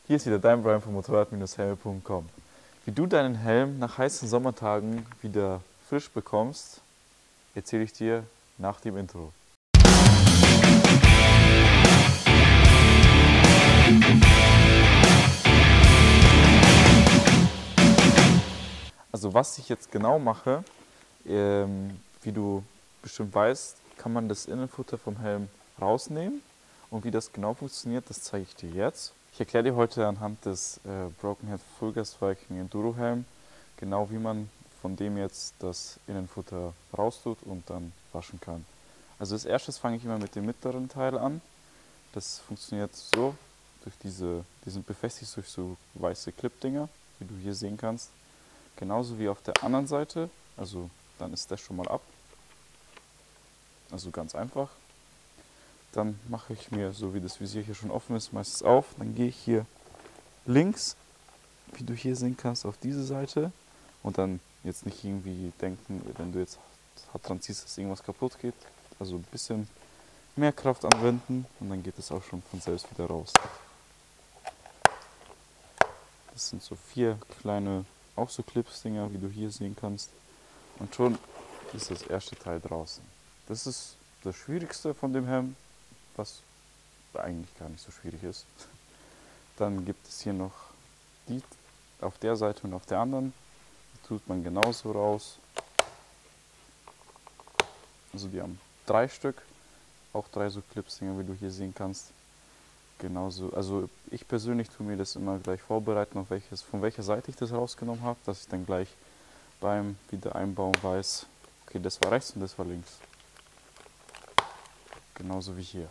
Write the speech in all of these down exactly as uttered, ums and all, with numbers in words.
Hier ist wieder dein Brian von motorrad Helme punkt com. Wie du deinen Helm nach heißen Sommertagen wieder frisch bekommst, erzähle ich dir nach dem Intro. Also was ich jetzt genau mache, ähm, wie du bestimmt weißt, kann man das Innenfutter vom Helm rausnehmen. Und wie das genau funktioniert, das zeige ich dir jetzt. Ich erkläre dir heute anhand des äh, Broken Head Full Gas Viking Enduro Helm genau, wie man von dem jetzt das Innenfutter raustut und dann waschen kann. Also als erstes fange ich immer mit dem mittleren Teil an. Das funktioniert so, durch diese, die sind befestigt durch so weiße Clip-Dinger, wie du hier sehen kannst. Genauso wie auf der anderen Seite, also dann ist das schon mal ab. Also ganz einfach. Dann mache ich mir, so wie das Visier hier schon offen ist, meistens auf. Dann gehe ich hier links, wie du hier sehen kannst, auf diese Seite. Und dann jetzt nicht irgendwie denken, wenn du jetzt hart dran ziehst, dass irgendwas kaputt geht. Also ein bisschen mehr Kraft anwenden und dann geht es auch schon von selbst wieder raus. Das sind so vier kleine, auch so Clips-Dinger, wie du hier sehen kannst. Und schon ist das erste Teil draußen. Das ist das Schwierigste von dem Helm, was eigentlich gar nicht so schwierig ist. Dann gibt es hier noch die auf der Seite und auf der anderen. Die tut man genauso raus. Also die haben drei Stück, auch drei so Clips-Dinger, wie du hier sehen kannst. Genauso, also ich persönlich tue mir das immer gleich vorbereiten, auf welches, von welcher Seite ich das rausgenommen habe, dass ich dann gleich beim Wiedereinbauen weiß, okay, das war rechts und das war links. Genauso wie hier.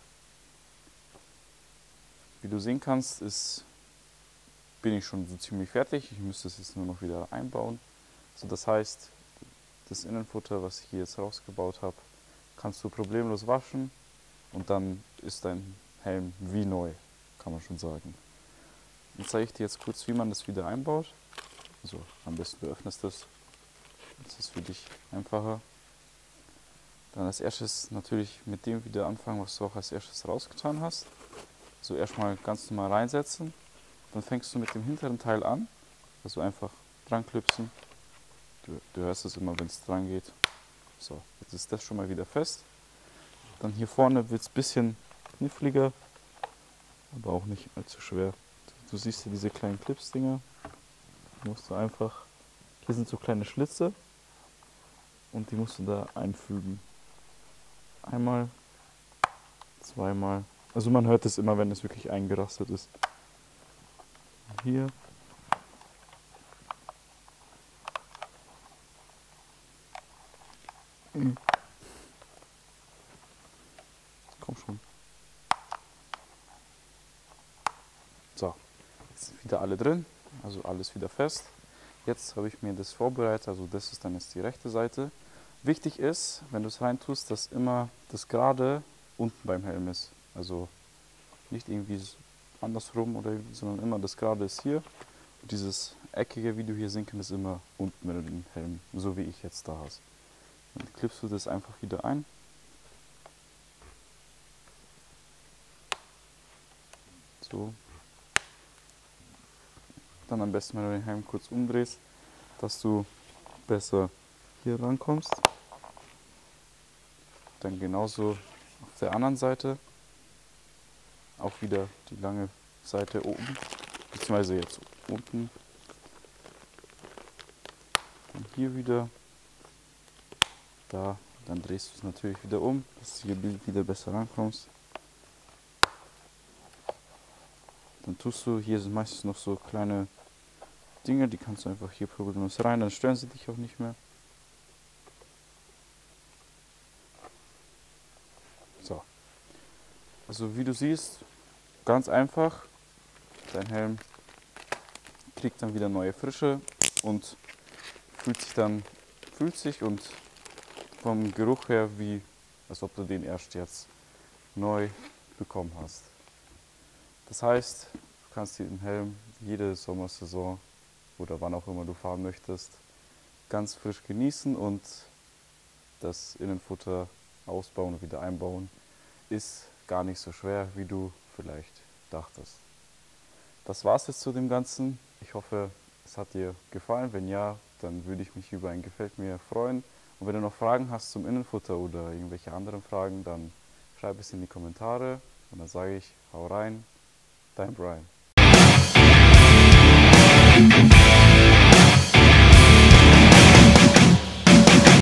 Wie du sehen kannst, ist, bin ich schon so ziemlich fertig. Ich müsste es jetzt nur noch wieder einbauen. Also das heißt, das Innenfutter, was ich hier jetzt rausgebaut habe, kannst du problemlos waschen und dann ist dein Helm wie neu, kann man schon sagen. Dann zeige ich dir jetzt kurz, wie man das wieder einbaut. Also am besten du öffnest das. Das ist für dich einfacher. Dann als erstes natürlich mit dem wieder anfangen, was du auch als erstes rausgetan hast. So erstmal ganz normal reinsetzen. Dann fängst du mit dem hinteren Teil an. Also einfach dran klipsen. Du, du hörst es immer, wenn es dran geht. So, jetzt ist das schon mal wieder fest. Dann hier vorne wird es ein bisschen kniffliger, aber auch nicht allzu schwer. Du siehst hier diese kleinen Clips-Dinger. Die musst du einfach, hier sind so kleine Schlitze und die musst du da einfügen. Einmal, zweimal. Also man hört es immer, wenn es wirklich eingerastet ist. Hier. Mhm. Komm schon. So, jetzt sind wieder alle drin, also alles wieder fest. Jetzt habe ich mir das vorbereitet, also das ist dann jetzt die rechte Seite. Wichtig ist, wenn du es rein tust, dass immer das Gerade unten beim Helm ist. Also nicht irgendwie andersrum, oder, sondern immer das Gerade ist hier. Und dieses eckige, wie du hier sehen kannst, ist immer unten, wenn du den Helm, so wie ich jetzt da hast. Dann klippst du das einfach wieder ein. So. Dann am besten, wenn du den Helm kurz umdrehst, dass du besser hier rankommst. Dann genauso auf der anderen Seite. Auch wieder die lange Seite oben, beziehungsweise jetzt unten. Dann hier wieder. Da. Dann drehst du es natürlich wieder um, dass du hier wieder besser rankommst. Dann tust du, hier sind meistens noch so kleine Dinge, die kannst du einfach hier problemlos rein, dann stören sie dich auch nicht mehr. So. Also wie du siehst, ganz einfach. Dein Helm kriegt dann wieder neue Frische und fühlt sich dann, fühlt sich und vom Geruch her wie, als ob du den erst jetzt neu bekommen hast. Das heißt, du kannst den Helm jede Sommersaison oder wann auch immer du fahren möchtest, ganz frisch genießen und das Innenfutter ausbauen und wieder einbauen ist gar nicht so schwer, wie du vielleicht dachtest. das war's jetzt zu dem Ganzen. Ich hoffe, es hat dir gefallen. Wenn ja, dann würde ich mich über ein Gefällt mir freuen. Und wenn du noch Fragen hast zum Innenfutter oder irgendwelche anderen Fragen, dann schreib es in die Kommentare. Und dann sage ich, hau rein, dein Brian.